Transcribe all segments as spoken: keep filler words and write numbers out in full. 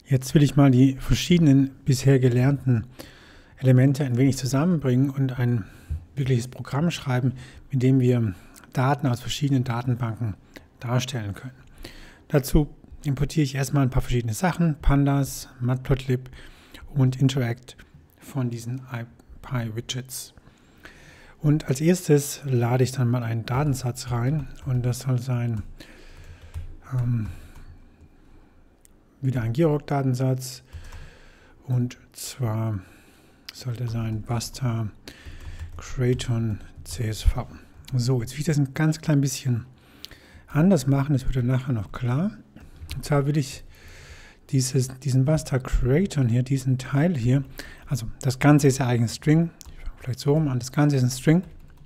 Jetzt will ich mal die verschiedenen bisher gelernten Elemente ein wenig zusammenbringen und ein wirkliches Programm schreiben, mit dem wir Daten aus verschiedenen Datenbanken darstellen können. Dazu importiere ich erstmal ein paar verschiedene Sachen, Pandas, Matplotlib und Interact von diesen IPy-Widgets. Und als erstes lade ich dann mal einen Datensatz rein und das soll sein ähm, wieder ein Girok-Datensatz und zwar sollte sein Basta Craton C S V. So, jetzt will ich das ein ganz klein bisschen anders machen, das wird dann nachher noch klar. Und zwar will ich dieses, diesen Basta Craton hier, diesen Teil hier, also das Ganze ist ja eigentlich ein String, vielleicht so rum an, das Ganze ist ein String.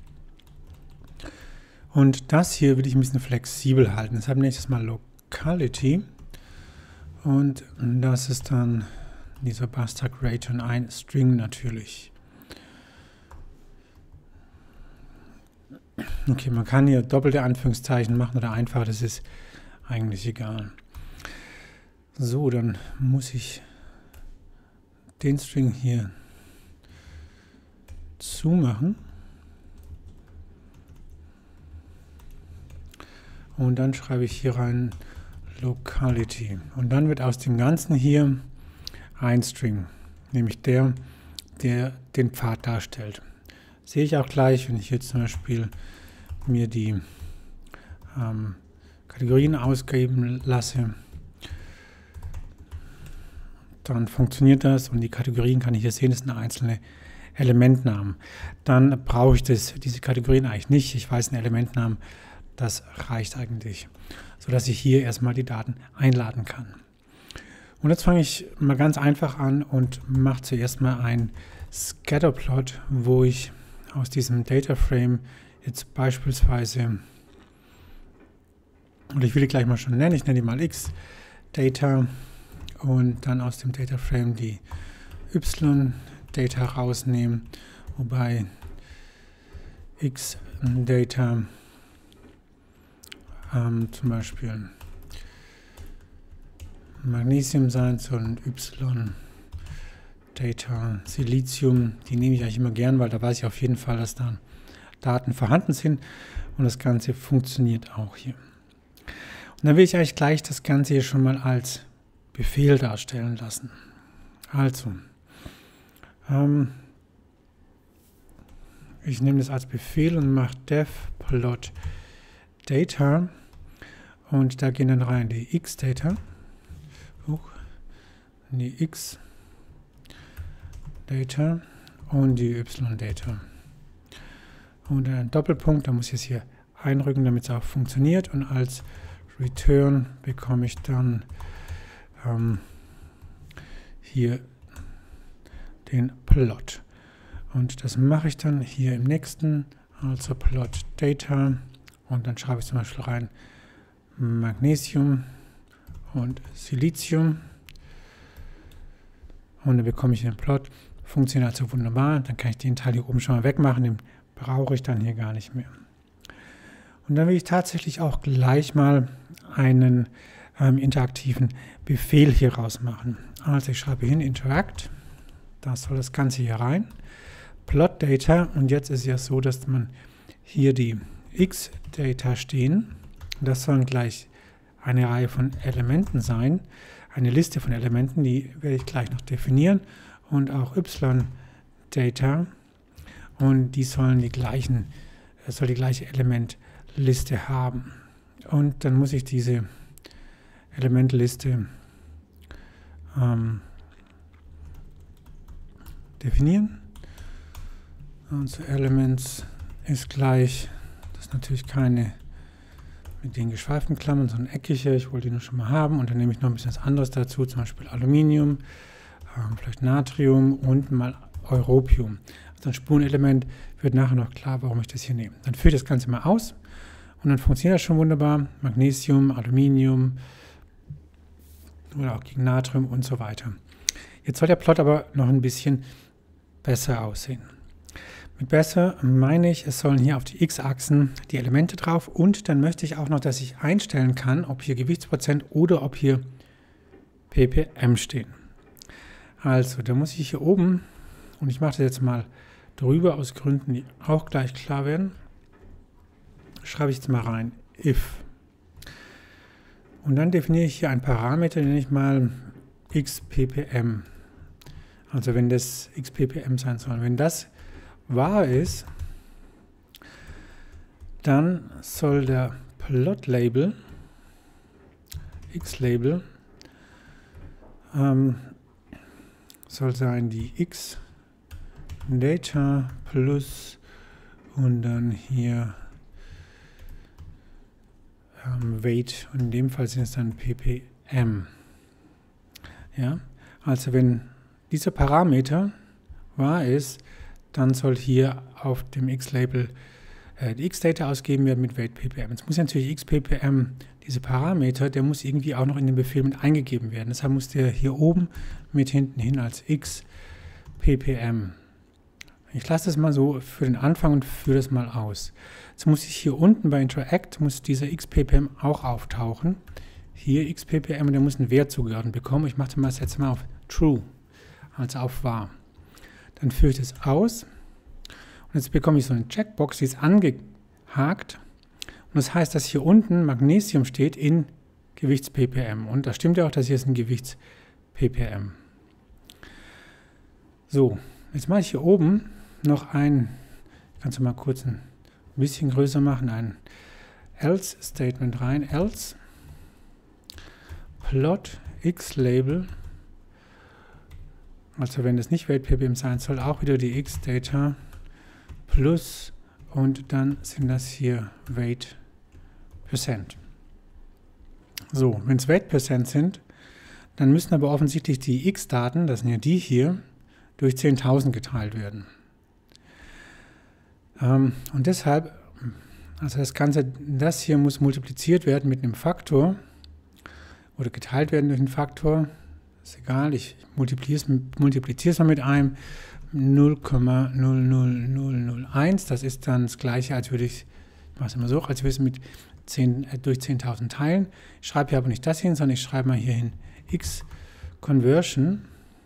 Und das hier will ich ein bisschen flexibel halten. Deshalb nenne ich das mal Locality. Und das ist dann dieser Basta Craton, ein String natürlich. Okay, man kann hier doppelte Anführungszeichen machen oder einfach, das ist eigentlich egal. So, dann muss ich den String hier zumachen. Und dann schreibe ich hier rein Locality. Und dann wird aus dem Ganzen hier ein String, nämlich der, der den Pfad darstellt. Sehe ich auch gleich, wenn ich jetzt zum Beispiel mir die ähm, Kategorien ausgeben lasse, dann funktioniert das und die Kategorien kann ich hier sehen, das sind einzelne Elementnamen. Dann brauche ich das, diese Kategorien eigentlich nicht. Ich weiß einen Elementnamen, das reicht eigentlich, sodass ich hier erstmal die Daten einladen kann. Und jetzt fange ich mal ganz einfach an und mache zuerst mal ein Scatterplot, wo ich aus diesem Dataframe jetzt beispielsweise, und ich will die gleich mal schon nennen, ich nenne die mal X-Data und dann aus dem Dataframe die Y-Data rausnehmen, wobei X-Data ähm, zum Beispiel Magnesium sein soll und Y-Data Silizium, die nehme ich eigentlich immer gern, weil da weiß ich auf jeden Fall, dass da Daten vorhanden sind und das Ganze funktioniert auch hier. Und dann will ich eigentlich gleich das Ganze hier schon mal als Befehl darstellen lassen. Also, ähm, ich nehme das als Befehl und mache def plot data und da gehen dann rein die X-Data, die X-Data und die Y-Data. Und ein Doppelpunkt, da muss ich es hier einrücken, damit es auch funktioniert. Und als Return bekomme ich dann ähm, hier den Plot. Und das mache ich dann hier im nächsten, also Plot Data. Und dann schreibe ich zum Beispiel rein Magnesium und Silizium. Und dann bekomme ich den Plot. Funktioniert also wunderbar. Dann kann ich den Teil hier oben schon mal wegmachen. Den brauche ich dann hier gar nicht mehr. Und dann will ich tatsächlich auch gleich mal einen ähm, interaktiven Befehl hier rausmachen. Also ich schreibe hin Interact. Da soll das Ganze hier rein. Plot Data. Und jetzt ist es ja so, dass man hier die X-Data stehen. Das sollen gleich eine Reihe von Elementen sein. Eine Liste von Elementen, die werde ich gleich noch definieren. Und auch Y-Data. Und die sollen die gleichen, soll die gleiche Elementliste haben. Und dann muss ich diese Elementliste ähm, definieren. Also Elements ist gleich, das ist natürlich keine mit den geschweiften Klammern, sondern eckige, ich wollte die nur schon mal haben. Und dann nehme ich noch ein bisschen was anderes dazu, zum Beispiel Aluminium, ähm, vielleicht Natrium und mal Europium. Also ein Spurenelement, wird nachher noch klar, warum ich das hier nehme. Dann führe ich das Ganze mal aus und dann funktioniert das schon wunderbar. Magnesium, Aluminium oder auch gegen Natrium und so weiter. Jetzt soll der Plot aber noch ein bisschen besser aussehen. Mit besser meine ich, es sollen hier auf die X-Achsen die Elemente drauf und dann möchte ich auch noch, dass ich einstellen kann, ob hier Gewichtsprozent oder ob hier ppm stehen. Also, da muss ich hier oben, und ich mache das jetzt mal drüber aus Gründen, die auch gleich klar werden, schreibe ich jetzt mal rein, if. Und dann definiere ich hier einen Parameter, den nenne ich mal xppm. Also wenn das xppm sein soll. Wenn das wahr ist, dann soll der Plot-Label, x-Label, ähm, soll sein die x-Data plus und dann hier ähm, Weight, und in dem Fall sind es dann ppm. Ja, also wenn dieser Parameter wahr ist, dann soll hier auf dem x-Label äh, die x-Data ausgegeben werden mit Weight ppm. Jetzt muss natürlich xppm, diese Parameter, der muss irgendwie auch noch in den Befehl mit eingegeben werden. Deshalb muss der hier oben mit hinten hin als xppm. Ich lasse das mal so für den Anfang und führe das mal aus. Jetzt muss ich hier unten bei Interact, muss dieser xppm auch auftauchen. Hier xppm, und der muss einen Wert zugeordnet bekommen. Ich mache das jetzt mal auf True, also auf wahr. Dann führe ich das aus. Und jetzt bekomme ich so eine Checkbox, die ist angehakt. Und das heißt, dass hier unten Magnesium steht in Gewichts-ppm. Und da stimmt ja auch, dass hier ist ein Gewichts-ppm. So, jetzt mache ich hier oben noch ein, kannst du mal kurz ein bisschen größer machen, ein Else-Statement rein. Else Plot x-Label. Also wenn das nicht Weight ppm sein soll, auch wieder die x-Data plus und dann sind das hier Weight Percent. So, wenn es Weight Percent sind, dann müssen aber offensichtlich die x-Daten, das sind ja die hier, durch zehntausend geteilt werden. Ähm, und deshalb, also das Ganze, das hier muss multipliziert werden mit einem Faktor oder geteilt werden durch einen Faktor. Ist egal, ich multipliziere es mal mit einem null Komma null null null null eins. Das ist dann das gleiche, als würde ich, ich mache es immer so, als würde ich es mit zehn, äh, durch zehntausend teilen. Ich schreibe hier aber nicht das hin, sondern ich schreibe mal hier hin x Conversion.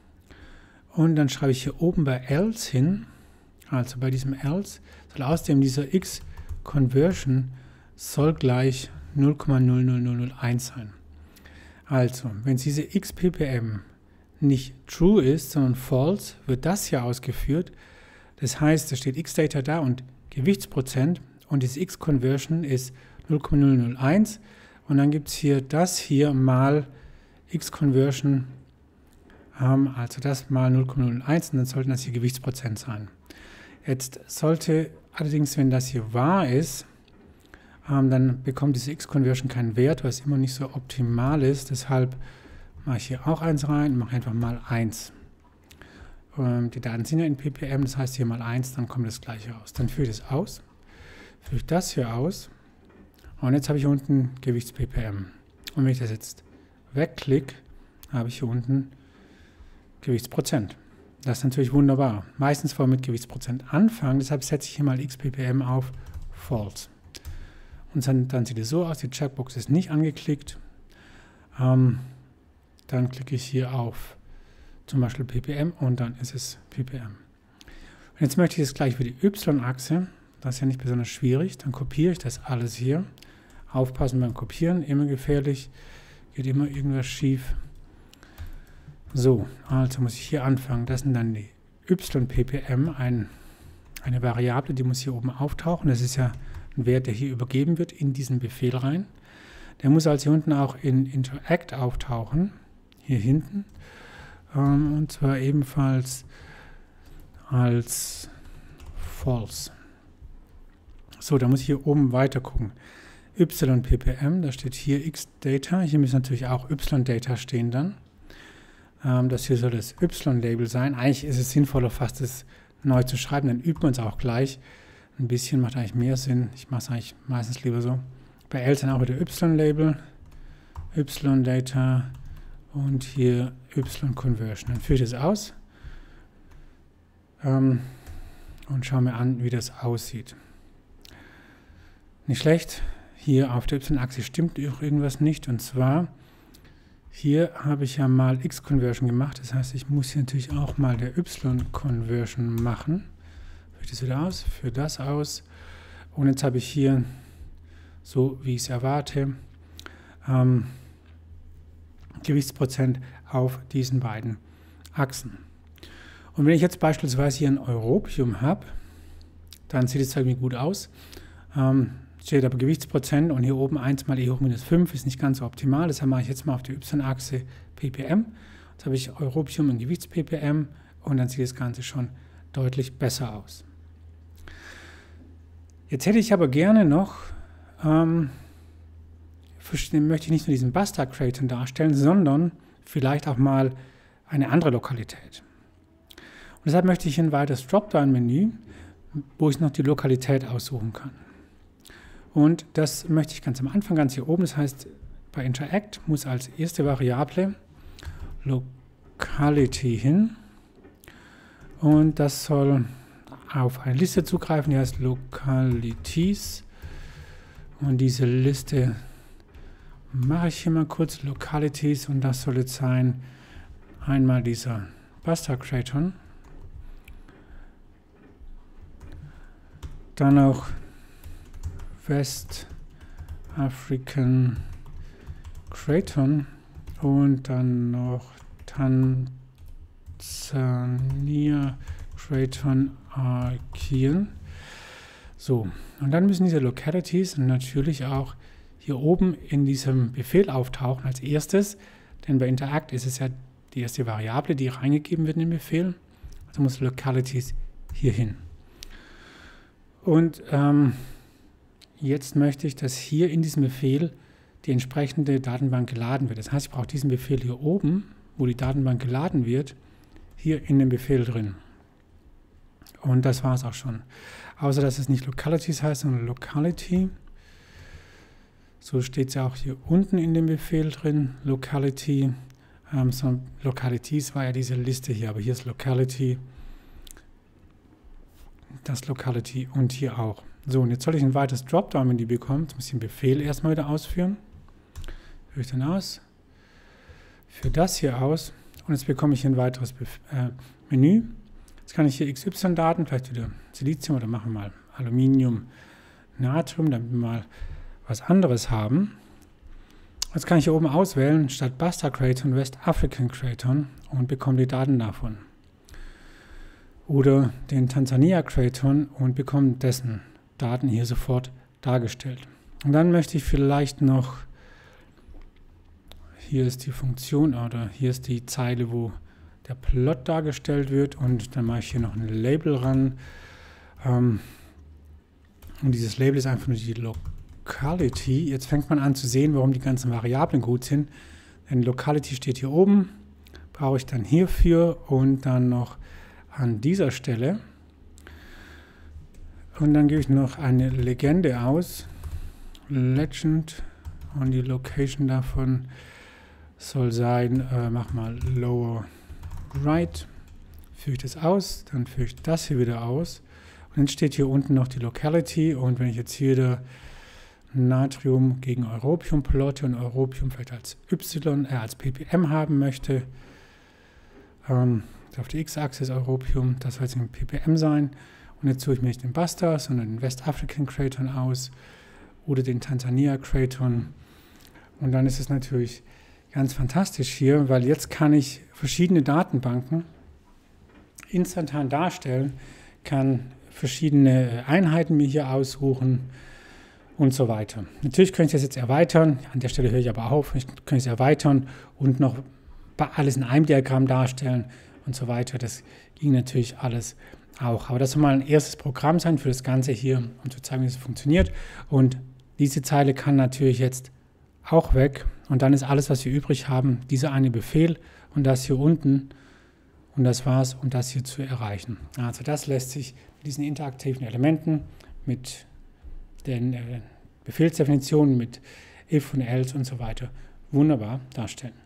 Und dann schreibe ich hier oben bei else hin, also bei diesem else, soll außerdem dieser x Conversion soll gleich null Komma null null null null eins sein. Also, wenn diese xppm nicht true ist, sondern false, wird das hier ausgeführt. Das heißt, da steht x-Data da und Gewichtsprozent und diese x-Conversion ist null Komma null null eins und dann gibt es hier das hier mal x-Conversion, ähm, also das mal null Komma null null eins und dann sollten das hier Gewichtsprozent sein. Jetzt sollte allerdings, wenn das hier wahr ist, ähm, dann bekommt diese x-Conversion keinen Wert, was immer nicht so optimal ist. Deshalb mache ich hier auch eins rein und mache einfach mal eins. Ähm, die Daten sind ja in ppm, das heißt hier mal eins, dann kommt das gleiche raus. Dann führe ich das aus, führe ich das hier aus und jetzt habe ich hier unten Gewichts-ppm. Und wenn ich das jetzt wegklicke, habe ich hier unten Gewichtsprozent. Das ist natürlich wunderbar. Meistens wollen wir mit Gewichtsprozent anfangen, deshalb setze ich hier mal xppm auf false. Und dann, dann sieht es so aus, die Checkbox ist nicht angeklickt. Ähm, dann klicke ich hier auf zum Beispiel ppm und dann ist es ppm. Und jetzt möchte ich es gleich für die y-Achse, das ist ja nicht besonders schwierig, dann kopiere ich das alles hier. Aufpassen beim Kopieren, immer gefährlich, geht immer irgendwas schief. So, also muss ich hier anfangen. Das sind dann die y-ppm, ein, eine Variable, die muss hier oben auftauchen. Das ist ja ein Wert, der hier übergeben wird in diesen Befehl rein. Der muss also hier unten auch in Interact auftauchen, hier hinten. Ähm, und zwar ebenfalls als false. So, da muss ich hier oben weiter gucken. y-ppm, da steht hier x-Data. Hier müssen natürlich auch y-Data stehen dann. Ähm, das hier soll das y-Label sein. Eigentlich ist es sinnvoller, fast das neu zu schreiben, dann übt man es auch gleich. Ein bisschen macht eigentlich mehr Sinn. Ich mache es eigentlich meistens lieber so. Bei else dann auch wieder y-Label, y-Data und hier y-Conversion. Dann führe ich das aus ähm, und schaue mir an, wie das aussieht. Nicht schlecht. Hier auf der y-Achse stimmt irgendwas nicht. Und zwar hier habe ich ja mal X-Conversion gemacht, das heißt, ich muss hier natürlich auch mal der Y-Conversion machen. Führe das wieder aus, führe das aus und jetzt habe ich hier, so wie ich es erwarte, ähm, Gewichtsprozent auf diesen beiden Achsen. Und wenn ich jetzt beispielsweise hier ein Europium habe, dann sieht es irgendwie gut aus. Ähm, steht aber Gewichtsprozent und hier oben eins mal E hoch minus fünf ist nicht ganz so optimal. Deshalb mache ich jetzt mal auf der Y-Achse ppm. Jetzt habe ich Europium und Gewichts-ppm und dann sieht das Ganze schon deutlich besser aus. Jetzt hätte ich aber gerne noch, ähm, möchte ich nicht nur diesen Bastard-Craton darstellen, sondern vielleicht auch mal eine andere Lokalität. Und deshalb möchte ich ein weiteres Dropdown-Menü, wo ich noch die Lokalität aussuchen kann. Und das möchte ich ganz am Anfang, ganz hier oben, das heißt, bei Interact muss als erste Variable Locality hin und das soll auf eine Liste zugreifen, die heißt Localities und diese Liste mache ich hier mal kurz, Localities, und das soll jetzt sein, einmal dieser Bastard-Craton, dann auch West African Craton und dann noch Tansania Craton Arkien. So, und dann müssen diese Localities natürlich auch hier oben in diesem Befehl auftauchen als erstes, denn bei Interact ist es ja die erste Variable, die reingegeben wird in den Befehl. Also muss Localities hier hin. Und ähm, jetzt möchte ich, dass hier in diesem Befehl die entsprechende Datenbank geladen wird. Das heißt, ich brauche diesen Befehl hier oben, wo die Datenbank geladen wird, hier in dem Befehl drin. Und das war es auch schon. Außer, dass es nicht Localities heißt, sondern Locality. So steht es ja auch hier unten in dem Befehl drin, Locality. Ähm, so Localities war ja diese Liste hier, aber hier ist Locality, das Locality und hier auch. So, und jetzt soll ich ein weiteres Dropdown-Menü bekommen. Jetzt muss ich den Befehl erstmal wieder ausführen. Führe ich dann aus. Führe das hier aus. Und jetzt bekomme ich hier ein weiteres Bef äh, Menü. Jetzt kann ich hier X Y-Daten, vielleicht wieder Silizium oder machen wir mal Aluminium, Natrium, damit wir mal was anderes haben. Jetzt kann ich hier oben auswählen, statt Bastard Craton, West African Craton und bekomme die Daten davon. Oder den Tansania Craton und bekomme dessen Daten hier sofort dargestellt. Und dann möchte ich vielleicht noch, hier ist die Funktion oder hier ist die Zeile, wo der Plot dargestellt wird und dann mache ich hier noch ein Label ran. Ähm, und dieses Label ist einfach nur die Locality. Jetzt fängt man an zu sehen, warum die ganzen Variablen gut sind. Denn Locality steht hier oben, brauche ich dann hierfür und dann noch an dieser Stelle. Und dann gebe ich noch eine Legende aus. Legend und die Location davon soll sein, äh, mach mal lower right. Führe ich das aus, dann führe ich das hier wieder aus. Und dann steht hier unten noch die Locality. Und wenn ich jetzt hier wieder Natrium gegen Europium plotte und Europium vielleicht als Y, äh, als ppm haben möchte, ähm, auf der X-Achse ist Europium, das soll jetzt ein ppm sein. Und jetzt suche ich mir nicht den Bastard, sondern den West African Craton aus oder den Tansania Craton. Und dann ist es natürlich ganz fantastisch hier, weil jetzt kann ich verschiedene Datenbanken instantan darstellen, kann verschiedene Einheiten mir hier aussuchen und so weiter. Natürlich könnte ich das jetzt erweitern, an der Stelle höre ich aber auf, ich könnte es erweitern und noch alles in einem Diagramm darstellen und so weiter. Das ging natürlich alles auch. Aber das soll mal ein erstes Programm sein für das Ganze hier, um zu zeigen, wie es funktioniert. Und diese Zeile kann natürlich jetzt auch weg. Und dann ist alles, was wir übrig haben, dieser eine Befehl und das hier unten. Und das war's, um das hier zu erreichen. Also das lässt sich mit diesen interaktiven Elementen, mit den äh, Befehlsdefinitionen, mit if und else und so weiter wunderbar darstellen.